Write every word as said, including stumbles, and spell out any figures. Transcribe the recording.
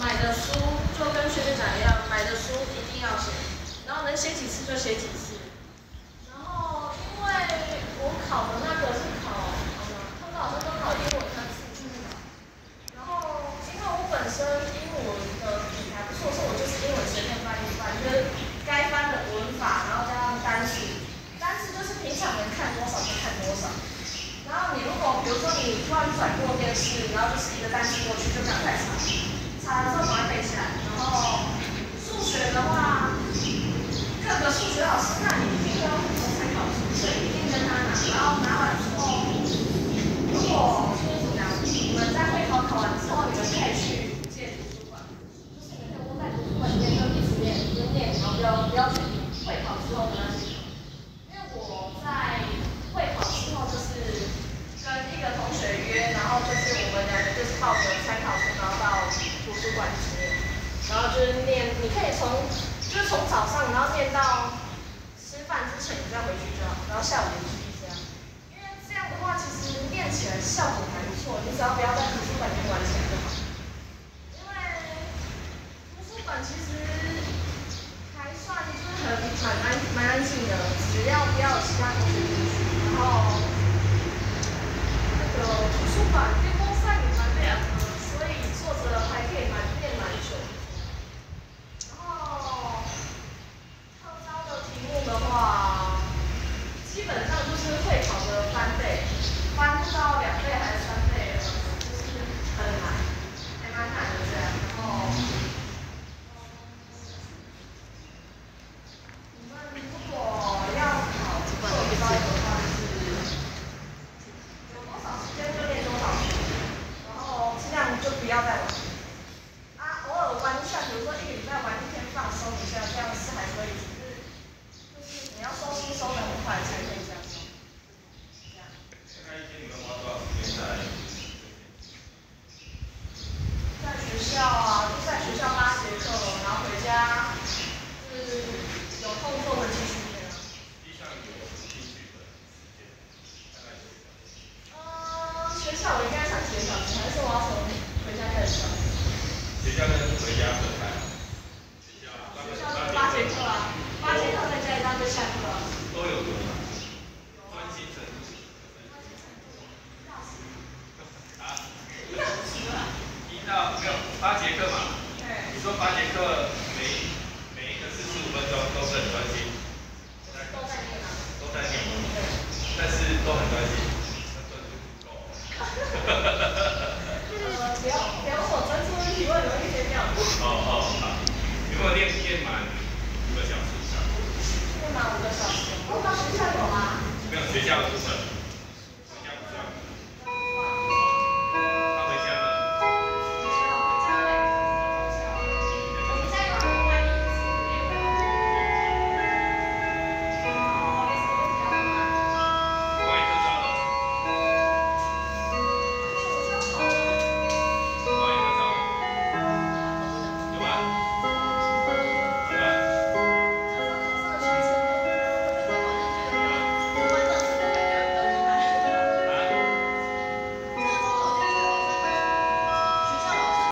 买的书就跟学姐讲一样，买的书一定要写，然后能写几次就写几次。然后因为我考的那个是考，嗯，通常老师都考英文跟数据嘛。然后因为我本身英文的底还不错，所以我就是英文随便翻一翻，就是该翻的文法，然后加上单词，单词就是平常能看多少就看多少。然后你如果比如说你突然转过电视，然后就是一个单词过去，就赶快查，查了之后赶快背下来。然后数学的话，各个数学老师那你一定会有很多参考书，所以一定跟他拿。然后拿完之后，如果就是怎么样，你们在会考考完之后，你们可以去借图书馆，就是你们可以窝在图书馆里面就一直念，一直念，然后不要不要去会考之后的那些。因为我在会考之后就是跟一个同学约，然后就是我们两个就是抱着参考书，然后到图书馆去念，然后就是念，你可以从就是从早上，然后念到吃饭之前，你再回去就好，然后下午也继续这样。因为这样的话，其实念起来效果还不错，你只要不要在图书馆里面玩起来就好。因为图书馆其实还算就是很蛮安蛮安静的，只要不要有其他同学进去，然后。那个图书馆电风扇也蛮凉的，所以坐着还可以蛮念蛮久。然后特招的题目的话，基本上就是会考的翻倍，翻不到两倍还是三倍，就是很难，还蛮难的这样。然后，你们如果要考特招的话，就是有多少时间就练多少时间，然后尽量就不要再玩。啊，偶尔玩一下，比如说一个礼拜玩一天放松一下，这样是还可以。只是就是你要收心收得很快才可以这样收。这样。 大概一天你们花多少时间在？ 在学校啊，就在学校八节课，然后回家是有空做的继续练。 实际上有兴趣的时间，大概多少？ 呃，学校我应该上几个小时，还是我要从回家开始上？ 学校跟回家分开。学校学校是八节课啊，八节课再加一大堆下课啊。 都有多吗？专心程度。啊？一到没有八节课嘛？ 对。 你说八节课每每一个四十五分钟都是很专心。 都在念啊。 都在念。 对。 但是都很专心，那分数不够。 呃，不要不要问我专注问题，我很容易先掉。 哦哦好，有没有练练满五个小时以上？ 练满五个小时，我到学校有啊。 没有学校部分。